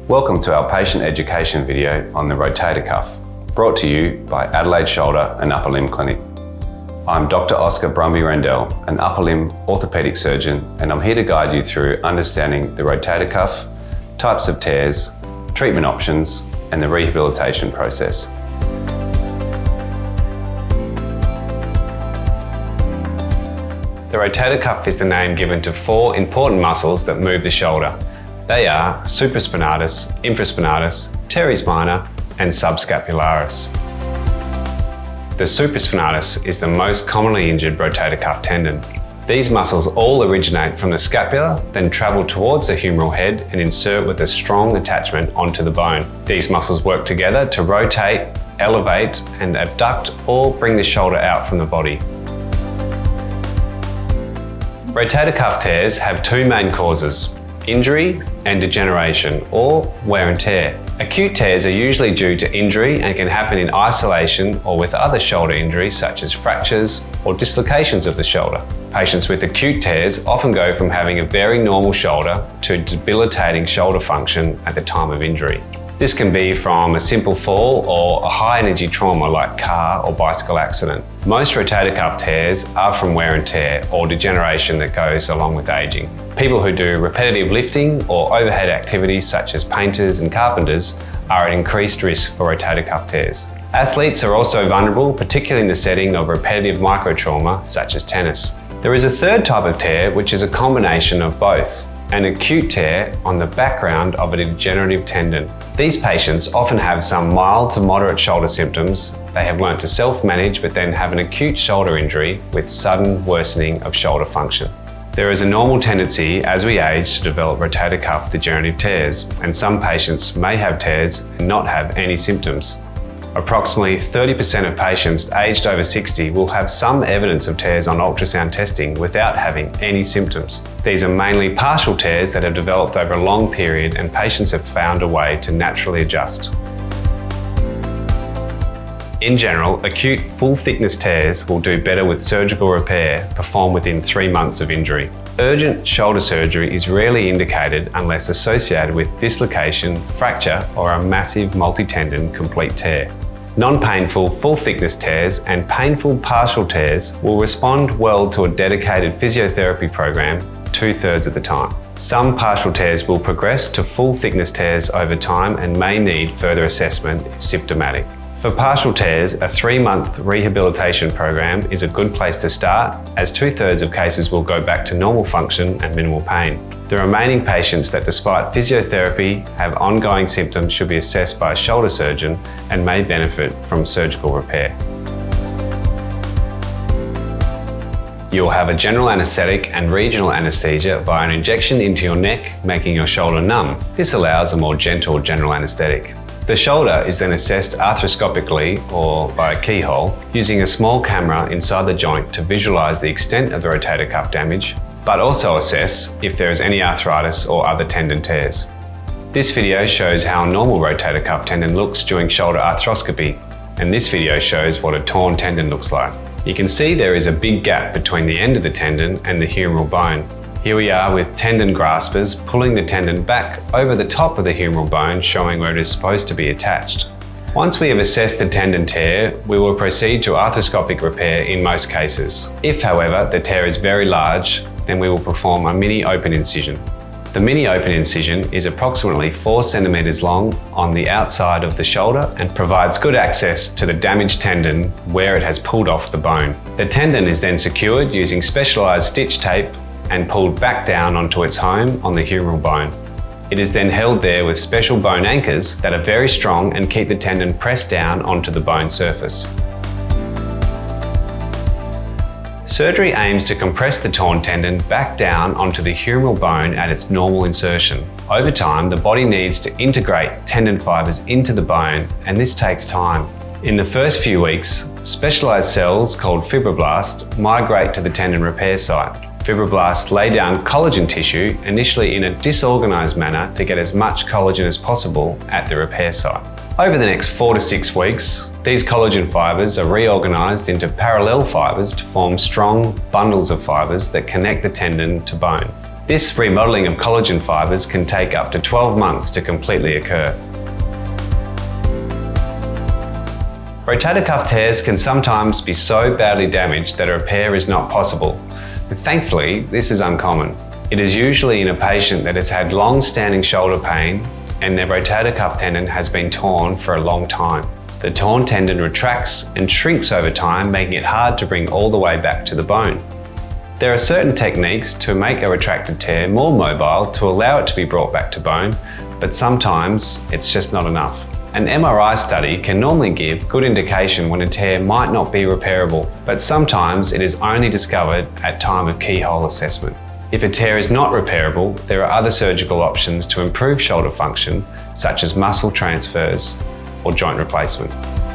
Welcome to our patient education video on the rotator cuff, brought to you by Adelaide Shoulder and Upper Limb Clinic. I'm Dr. Oscar Brumby-Rendell, an upper limb orthopaedic surgeon, and I'm here to guide you through understanding the rotator cuff, types of tears, treatment options, and the rehabilitation process. The rotator cuff is the name given to four important muscles that move the shoulder. They are supraspinatus, infraspinatus, teres minor, and subscapularis. The supraspinatus is the most commonly injured rotator cuff tendon. These muscles all originate from the scapula, then travel towards the humeral head and insert with a strong attachment onto the bone. These muscles work together to rotate, elevate, and abduct or bring the shoulder out from the body. Rotator cuff tears have two main causes: injury and degeneration, or wear and tear. Acute tears are usually due to injury and can happen in isolation or with other shoulder injuries such as fractures or dislocations of the shoulder. Patients with acute tears often go from having a very normal shoulder to debilitating shoulder function at the time of injury. This can be from a simple fall or a high-energy trauma like car or bicycle accident. Most rotator cuff tears are from wear and tear or degeneration that goes along with aging. People who do repetitive lifting or overhead activities such as painters and carpenters are at increased risk for rotator cuff tears. Athletes are also vulnerable, particularly in the setting of repetitive microtrauma such as tennis. There is a third type of tear which is a combination of both: an acute tear on the background of a degenerative tendon. These patients often have some mild to moderate shoulder symptoms. They have learnt to self-manage but then have an acute shoulder injury with sudden worsening of shoulder function. There is a normal tendency as we age to develop rotator cuff degenerative tears, and some patients may have tears and not have any symptoms. Approximately 30% of patients aged over 60 will have some evidence of tears on ultrasound testing without having any symptoms. These are mainly partial tears that have developed over a long period, and patients have found a way to naturally adjust. In general, acute full-thickness tears will do better with surgical repair performed within 3 months of injury. Urgent shoulder surgery is rarely indicated unless associated with dislocation, fracture, or a massive multi-tendon complete tear. Non-painful full-thickness tears and painful partial tears will respond well to a dedicated physiotherapy program 2/3 of the time. Some partial tears will progress to full-thickness tears over time and may need further assessment if symptomatic. For partial tears, a 3-month rehabilitation program is a good place to start, as 2/3 of cases will go back to normal function and minimal pain. The remaining patients that, despite physiotherapy, have ongoing symptoms should be assessed by a shoulder surgeon and may benefit from surgical repair. You'll have a general anaesthetic and regional anaesthesia via an injection into your neck, making your shoulder numb. This allows a more gentle general anaesthetic. The shoulder is then assessed arthroscopically or by a keyhole using a small camera inside the joint to visualise the extent of the rotator cuff damage, but also assess if there is any arthritis or other tendon tears. This video shows how a normal rotator cuff tendon looks during shoulder arthroscopy, and this video shows what a torn tendon looks like. You can see there is a big gap between the end of the tendon and the humeral bone. Here we are with tendon graspers pulling the tendon back over the top of the humeral bone, showing where it is supposed to be attached. Once we have assessed the tendon tear, we will proceed to arthroscopic repair in most cases. If, however, the tear is very large, then we will perform a mini open incision. The mini open incision is approximately 4 centimeters long on the outside of the shoulder and provides good access to the damaged tendon where it has pulled off the bone. The tendon is then secured using specialized stitch tape and pulled back down onto its home on the humeral bone. It is then held there with special bone anchors that are very strong and keep the tendon pressed down onto the bone surface. Surgery aims to compress the torn tendon back down onto the humeral bone at its normal insertion. Over time, the body needs to integrate tendon fibers into the bone, and this takes time. In the first few weeks, specialized cells called fibroblasts migrate to the tendon repair site. Fibroblasts lay down collagen tissue, initially in a disorganized manner, to get as much collagen as possible at the repair site. Over the next 4 to 6 weeks, these collagen fibers are reorganized into parallel fibers to form strong bundles of fibers that connect the tendon to bone. This remodeling of collagen fibres can take up to 12 months to completely occur. Rotator cuff tears can sometimes be so badly damaged that a repair is not possible. But thankfully, this is uncommon. It is usually in a patient that has had long-standing shoulder pain and their rotator cuff tendon has been torn for a long time. The torn tendon retracts and shrinks over time, making it hard to bring all the way back to the bone. There are certain techniques to make a retracted tear more mobile to allow it to be brought back to bone, but sometimes it's just not enough. An MRI study can normally give good indication when a tear might not be repairable, but sometimes it is only discovered at time of keyhole assessment. If a tear is not repairable, there are other surgical options to improve shoulder function, such as muscle transfers or joint replacement.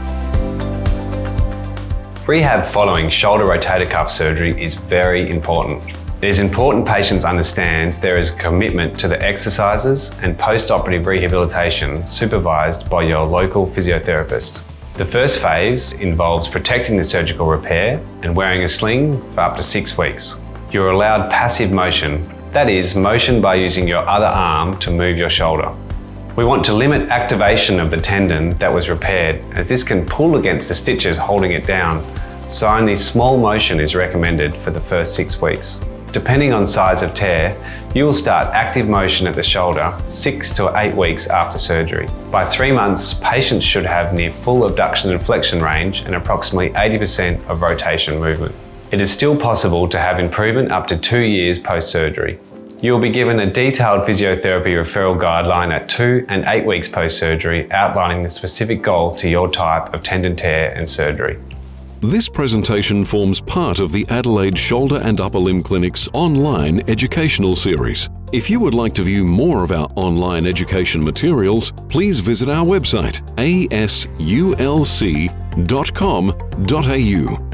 Rehab following shoulder rotator cuff surgery is very important. It is important patients understand there is a commitment to the exercises and post-operative rehabilitation supervised by your local physiotherapist. The first phase involves protecting the surgical repair and wearing a sling for up to 6 weeks. You're allowed passive motion, that is, motion by using your other arm to move your shoulder. We want to limit activation of the tendon that was repaired, as this can pull against the stitches holding it down, so only small motion is recommended for the first 6 weeks. Depending on size of tear, you will start active motion at the shoulder 6 to 8 weeks after surgery. By 3 months, patients should have near full abduction and flexion range and approximately 80% of rotation movement. It is still possible to have improvement up to 2 years post-surgery. You will be given a detailed physiotherapy referral guideline at 2 and 8 weeks post-surgery, outlining the specific goals to your type of tendon tear and surgery. This presentation forms part of the Adelaide Shoulder and Upper Limb Clinic's online educational series. If you would like to view more of our online education materials, please visit our website asulc.com.au.